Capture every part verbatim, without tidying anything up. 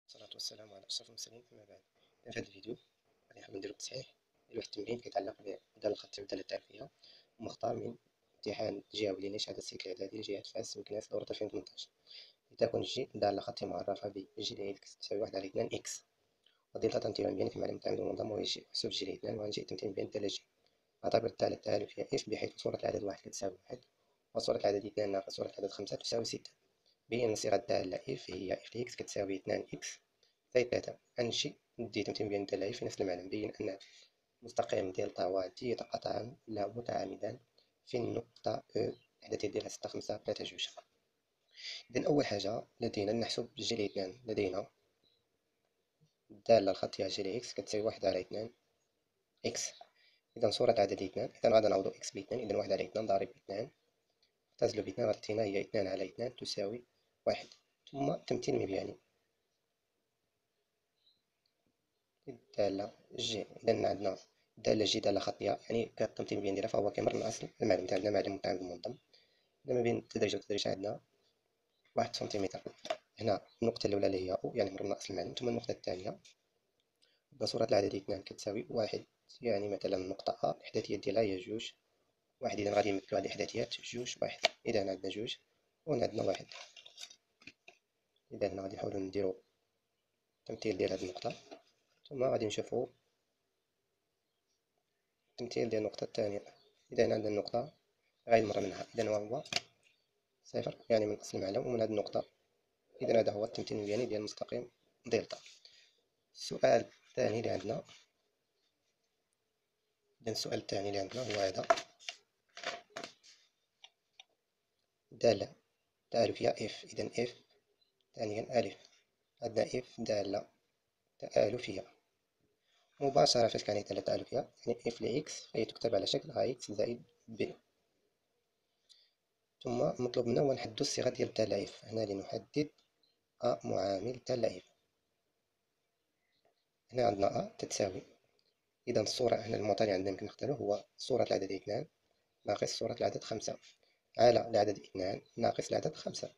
والصلاة والسلام على أشرف المرسلين. أما بعد، في هذا الفيديو غادي نحاول نديرو تصحيح ديال واحد التمرين كيتعلق بالدالة الخطية والدالة التعريفية ومختار من امتحان جهوي لنشأة السيكل الإعدادي لجهة فاس مكناس دورة ألفين وثمنطاش. لتكن جي دالة خطية معرفة ب جي ديال إكس تساوي واحد على اثنان إكس، غادي نعطي تمثيل بياني في المعلم المتعامد المنظم وهو جي محسوب جي على اثنان، وغنجي تمثيل بيان الدالة جي. أعتبر الدالة التالفية إف بحيث صورة العدد واحد كتساوي واحد وصورة العدد اثنان ناقص صورة العدد خمسة تساوي ستة. بين صيغة الدالة إف هي إف إكس كتساوي اثنان إكس زائد ثلاثة. غنمشي ندي تمثيل بيان الدالة في نفس المعلم. بين أن المستقيم ديال طاوة دي يتقاطعان لا متعامدان في النقطة أو الإحداثية ديالها ستة خمسة ثلاثة جوج. إذن أول حاجة لدينا نحسب جي على اثنان. لدينا الدالة الخطية جي على إكس كتساوي واحد على اثنان إكس. إذا صورة عدد اثنان، إذا غادي نعوضو إكس باثنان، إذا واحد على اثنان ضارب اثنان اختزلو باثنان غتعطينا هي اثنان على اثنان تساوي واحد. ثم تمثيل مبياني الدالة جي. إذا عندنا الدالة جي دالة خطية يعني كالتمثيل المبياني ديالها فهو كيمر من أصل المعلم تاعنا معلم متعامد منظم. إذا ما بين التدريج والتدريج عندنا واحد سنتيمتر. هنا النقطة الأولى اللي هي أو يعني مر من أصل المعلم، ثم النقطة الثانية صورة العدد اثنان كتساوي واحد، يعني مثلا النقطة أ الإحداثية ديالها هي جوج واحد. إذا غادي نمثلو هاد الإحداثيات جوج واحد. إذا هنا عندنا جوج وهنا عندنا واحد. إذا هنا غادي نحاولو نديرو التمثيل ديال هاد النقطة، ثم غادي نشوفو التمثيل ديال النقطة الثانية. إذا هنا عندنا النقطة غادي نمر منها، إذا هو صفر يعني من أصل المعلم، ومن هاد النقطة إذا هذا هو التمثيل المبياني ديال المستقيم دلتا. السؤال الثاني اللي عندنا، إذا السؤال الثاني اللي عندنا هو هذا. دالة تآلفية إف. إذا إف ثانيا ألف. عندنا إف دالة تآلفية مباشرة. فاش كانت دالة تآلفية يعني إف لإكس فهي تكتب على شكل أ إكس زائد بي. ثم مطلوب منا هو نحددو الصيغة ديال الدالة إف. هنا لنحدد أ معامل الدالة إف. هنا عندنا أ تتساوي، إذا الصورة هنا المعطى اللي عندنا يمكن نختارو هو صورة العدد اثنان ناقص صورة العدد خمسة على العدد اثنان ناقص العدد خمسة.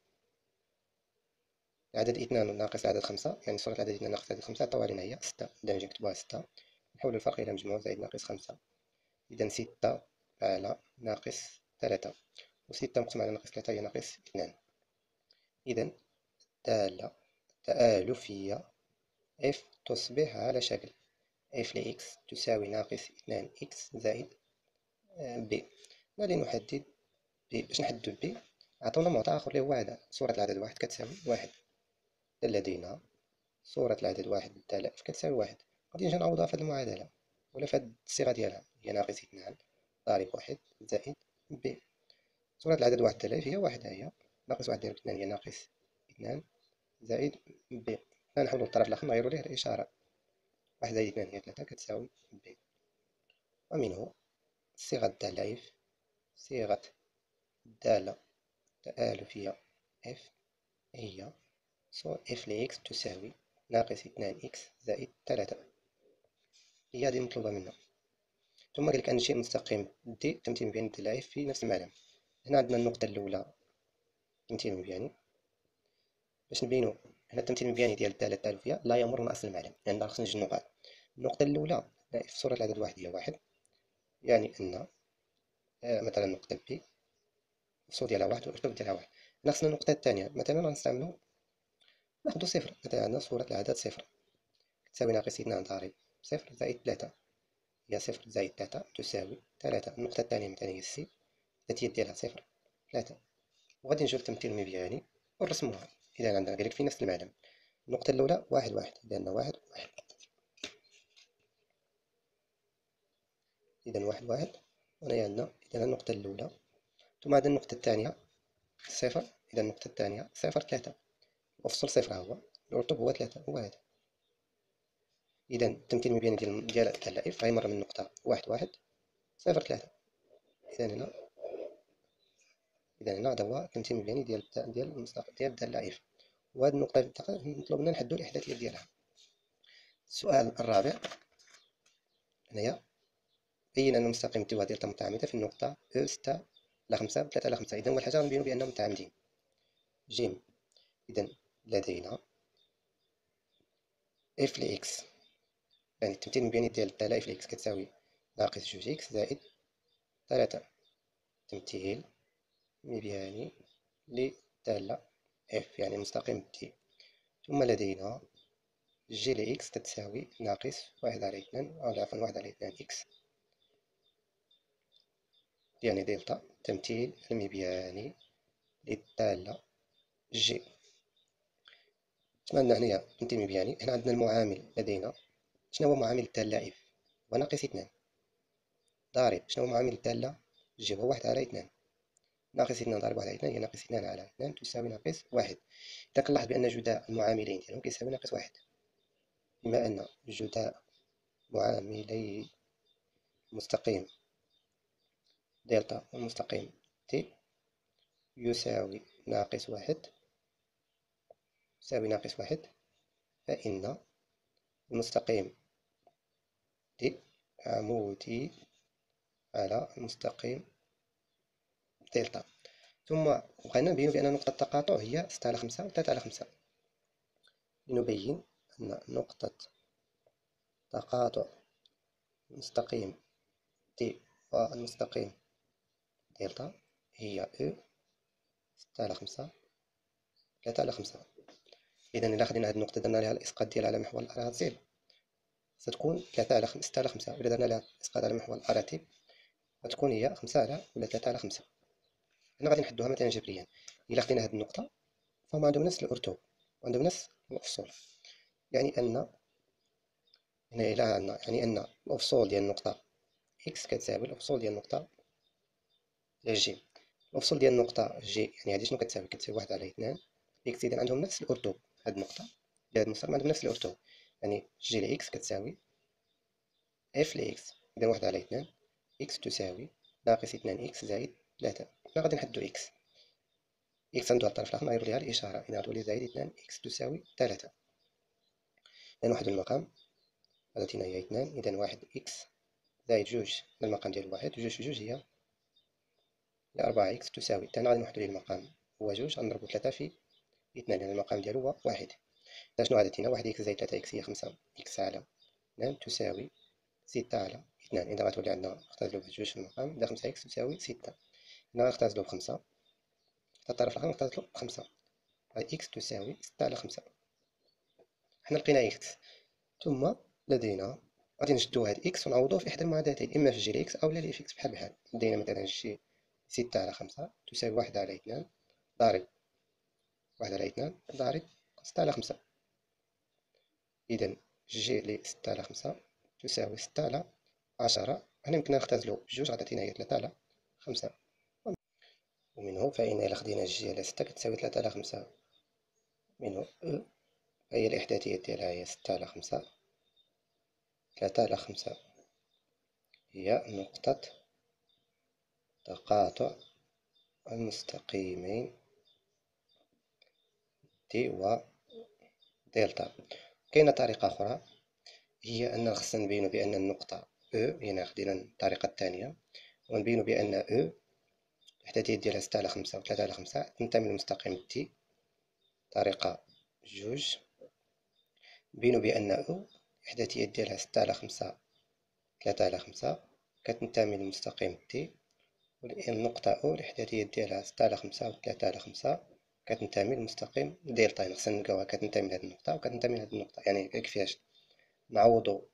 العدد اثنان ناقص العدد خمسة يعني صورة العدد اثنان ناقص العدد خمسة عطاوها لينا هي ستة. إذا نجي نكتبوها ستة نحول الفرق إلى مجموع زائد ناقص خمسة. إذا ستة على ناقص ثلاثة، وستة مقسوم على ناقص ثلاثة هي ناقص اثنان. إذا دالة تآلفية إف تصبح على شكل إف لإكس تساوي ناقص اثنان إكس زائد بي. غادي نحدد بي. باش نحددو بي عطونا معطى آخر اللي هو هذا، صورة العدد واحد كتساوي واحد. لدينا صورة العدد واحد بالدالة إف كتساوي واحد. غادي نجي نعوضها في هاد المعادلة ولا في هاد الصيغة ديالها، هي ناقص اثنان ضارب واحد زائد بي. صورة العدد واحد بالدالة إف هي واحد، ها هي ناقص واحد ضرب اثنان هي ناقص اثنان زائد بي. غنحولو للطرف الآخر نغيرو ليه الإشارة، واحد زائد اثنان هي ثلاثة كتساوي بي. ومنه صيغة الدالة إف. صيغة الدالة تآلفية إف هي إف لإكس تساوي ناقص اثنان إكس زائد ثلاثة، هي هذه المطلوبة منا. ثم قالك أنشئ مستقيم دي تمثيل مبياني الدالة إف في نفس المعلم. هنا عندنا النقطة الأولى تمثيل مبياني. باش نبينو هنا التمثيل المبياني ديال الدالة التآلفية لا يمر من أصل المعلم، يعني خصنا نجي النقاط. النقطة الأولى في صورة العدد واحد هي واحد، يعني أن مثلا النقطة بي الصورة ديالها واحد والأسلوب ديالها واحد. هنا خصنا النقطة الثانية مثلا غنستعملو ناخدو صفر. مثلا عندنا صورة العدد صفر تساوي ناقص اثنان ضارب صفر زائد ثلاثة، هي صفر زائد ثلاثة تساوي ثلاثة. النقطة الثانية مثلا هي السي التي ديالها صفر ثلاثة. وغادي نجيو للتمثيل المبياني ونرسموها. إذا عندنا قالك في نفس المعلم النقطة الأولى واحد واحد، إذا عندنا واحد واحد، إذا واحد واحد. وهنا عندنا إذا النقطة الأولى، ثم عندنا النقطة الثانية صفر، إذا النقطة الثانية صفر ثلاثة، وفصل صفر هو الرطب هو ثلاثة هو هذا. إذا التمثيل المبياني ديال ديال الدالة إف غيمر من النقطة واحد واحد صفر ثلاثة. إذا هنا إذا هنا هذا هو التمثيل المبياني ديال ديال المستقيم ديال الدالة إف. وهاد النقطة مطلوب منا نحددو الإحداثية ديالها. السؤال الرابع هنايا بين أن المستقيم تي ديالتا متعامدة في النقطة أو ستة على خمسة ثلاثة على خمسة. إذا أول حاجة غنبينو بأنهم متعامدين. جيم. إذا لدينا اف لإكس، يعني التمثيل المبياني ديال الدالة اف لإكس كتساوي ناقص جوج إكس زائد تلاتة. تمثيل مبياني للدالة اف يعني المستقيم تي. ثم لدينا جي لإكس تتساوي ناقص واحد على اثنان، أو عفوا واحد على اثنان إكس، يعني دلتا تمثيل المبياني للدالة جي. شنو عندنا هنايا تمثيل مبياني؟ هنا عندنا المعامل لدينا. شنو هو معامل الدالة اف؟ هو ناقص اثنان ضارب شنو هو معامل الدالة جي؟ هو واحد على اثنان. ناقص اثنان ضارب واحد على اثنان هي ناقص اثنان على اثنان تساوي ناقص واحد. إذا كنلاحظ بأن جداء المعاملين ديالهم كيساوي ناقص واحد، بما أن جداء معاملي المستقيم دلتا والمستقيم تي يساوي ناقص واحد يساوي ناقص واحد، فإن المستقيم تي عمودي على المستقيم دلتا. ثم بغينا نبين بأن نقطة التقاطع هي ستة على خمسة و ثلاثة على خمسة. لنبين أن نقطة تقاطع المستقيم تي والمستقيم دلتا هي أو ستة على خمسة ثلاثة على خمسة. إذا إلا خدينا هاد النقطة درنا لها الإسقاط ديال على محور الأراتيل ستكون ثلاثة على ستة على خمسة، وإلا درنا لها الإسقاط على محور الأراتيل غتكون هي خمسة على ولا ثلاثة على خمسة. هنا غادي نحدوها مثلا جبريا. إلا خدينا هاد النقطة فهم عندهم نفس الأرتو وعندهم نفس الأفصول، يعني أن هنا إلا عندنا يعني أن الأفصول ديال النقطة إكس كتساوي الأفصول ديال النقطة جي. الأفصول ديال النقطة جي يعني هادي شنو كتساوي؟ كتساوي واحد على اثنان إكس. إذا عندهم نفس الأرتو، هاد النقطة ديال هاد المستقيم عندهم نفس الأرتو، يعني جي لإكس كتساوي اف لإكس. إذا واحد على اثنان إكس تساوي ناقص اثنان إكس زائد ثلاثة. هنا غادي نحدو إكس، إكس عنده الطرف الآخر نغيرو ليها الإشارة، إذا غتولي زائد اثنان إكس تساوي ثلاثة. إذا نوحدو المقام غادي هنا هي اثنان، إذا واحد إكس زائد جوج المقام ديال واحد، جوج في جوج هي أربعة إكس تساوي. حتى هنا غادي نوحدو ليه المقام هو جوج، غنضربو ثلاثة في اثنان لأن المقام ديالو هو واحد. إذا شنو عادت هنا؟ واحد إكس زائد ثلاثة إكس هي خمسة إكس على اثنان تساوي ستة على اثنان. إذا غتولي عندنا نختزلو بجوج في المقام، إذا خمسة إكس تساوي ستة. هنا غنختزلو بخمسة، حتى الطرف الآخر نختزلو بخمسة، إكس تساوي ستة على خمسة. حنا لقينا إكس. ثم لدينا غادي نجدو هاد إكس ونعوضوه في إحدى المعادلتين، إما في جي لإكس أو لا لإف إكس بحال بحال. لدينا مثلا جي ستة على خمسة تساوي واحد على اثنان ضارب واحد على اثنان ضارب ستة على خمسة. إذا جي ل ستة على خمسة تساوي ستة على عشرة. هنا يمكننا نختزلو بجوج غتعطينا هي ثلاثة على خمسة. ومنه فإن إلا خدينا جي على ستة كتساوي ثلاثة على خمسة، منه أو فهي الإحداثية ديالها هي ستة على خمسة. ثلاثة على خمسة هي نقطة تقاطع المستقيمين تي و دلتا. كاينة طريقة أخرى هي أن خصنا نبينو بأن النقطة أو، يعني خدينا الطريقة الثانية، ونبينو بأن أو الإحداثية ديالها ستة على خمسة و ثلاثة على خمسة تنتمي للمستقيم تي. طريقة جوج، نبينو بأن أو الإحداثية ديالها ستة على خمسة ثلاثة على خمسة كتنتمي للمستقيم تي. والنقطة أو الإحداثية ديالها ستة على خمسة و ثلاثة على خمسة كتنتمي للمستقيم دلتا. يعني خصنا نلقاوها كتنتمي لهاد النقطة وكتنتمي لهاد النقطة، يعني كيفاش نعوضو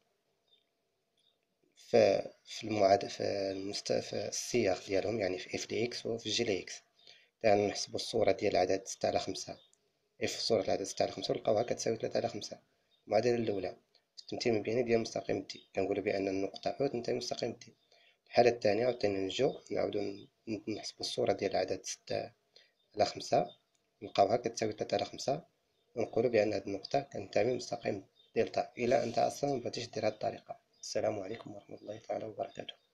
في في المعاد في المست في السياق ديالهم، يعني في اف دي اكس وفي جي دي اكس. يعني نحسبو الصورة ديال العدد ستة على خمسة، اف صورة العدد ستة على خمسة ونلقاوها كتساوي ثلاثة على خمسة. المعادلة الأولى التمثيل المبياني ديال مستقيم تي، كنقولو بأن النقطة أو تنتمي لمستقيم تي. الحالة الثانية عاوتاني نرجعو نعاودو نحسبو الصورة ديال العدد ستة على خمسة نلقاوها كتساوي ثلاثة على خمسة، ونقولو بأن هاد النقطة كتنتمي لمستقيم دلتا. إلى أنت أصلا مبغيتيش دير هاد الطريقة. السلام عليكم ورحمة الله تعالى وبركاته.